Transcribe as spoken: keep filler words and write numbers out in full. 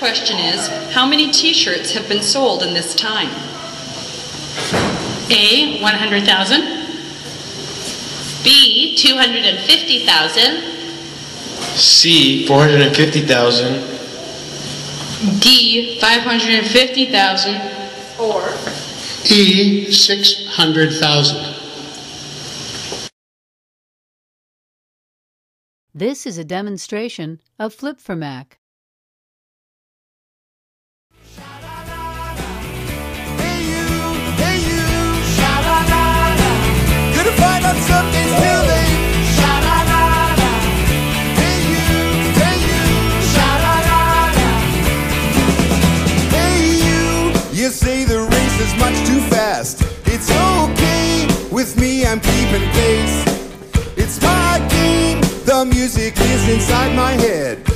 question is, how many t-shirts have been sold in this time? A, one hundred thousand. B, two hundred fifty thousand. C, four hundred fifty thousand. D, five hundred fifty thousand. Or E, six hundred thousand. This is a demonstration of Flip for Mac. Find out something till they sha-la-la-la. Hey you, hey you, sha-la-la-la. Hey you, you say the race is much too fast. It's okay with me, I'm keeping pace. It's my game, the music is inside my head.